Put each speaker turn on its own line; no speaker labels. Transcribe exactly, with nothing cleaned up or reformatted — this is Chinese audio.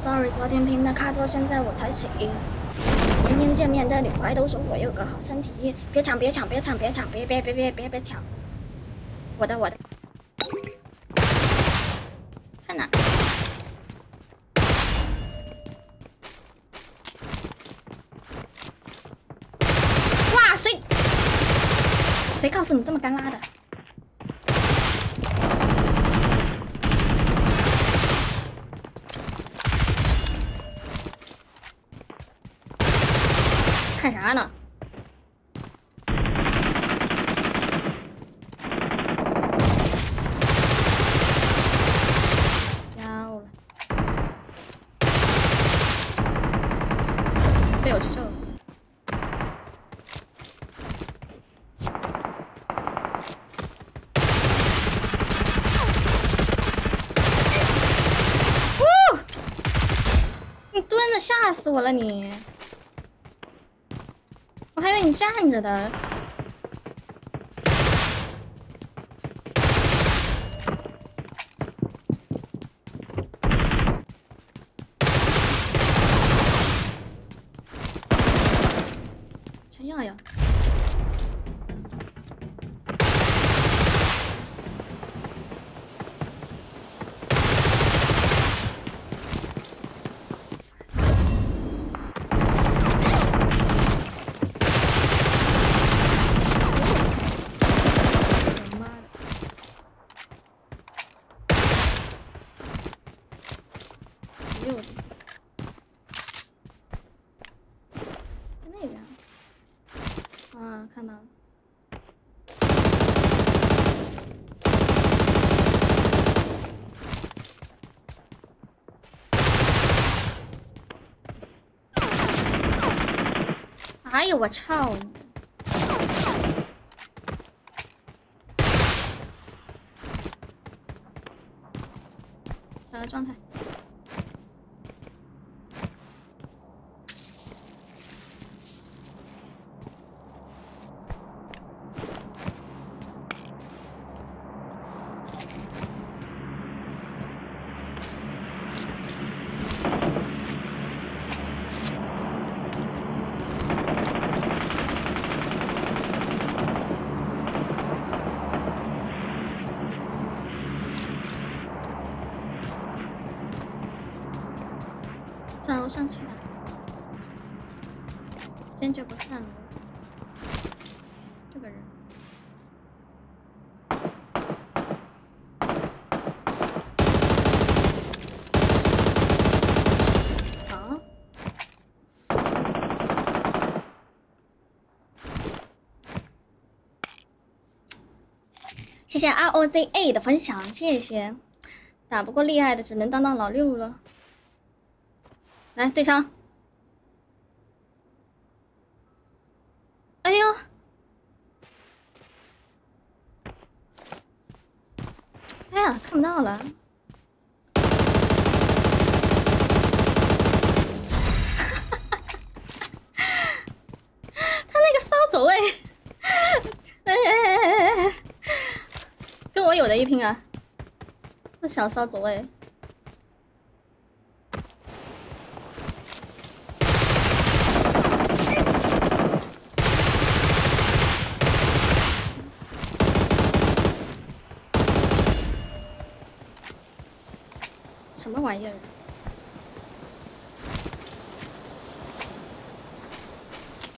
sorry， 昨天拼的卡座，现在我才起。天天见面的你快都说我有个好身体，别抢别抢别抢别抢别别别别别别抢！我的我的，看哪？哇，谁谁告诉你这么干拉的？ 看啥呢？要了，被我去救了。呜！你蹲着吓死我了你！ 我还以为你站着的。啥药呀？在那边啊，看到了。哎呦我操！打个状态。 转楼上去了，坚决不散了。这个人，啊！谢谢 R O Z A 的分享，谢谢。打不过厉害的，只能当当老六了。 来对枪！哎呦，哎呀，看不到了。他那个骚走位，哎哎哎哎，跟我有的一拼啊！这小骚走位。 什么玩意儿？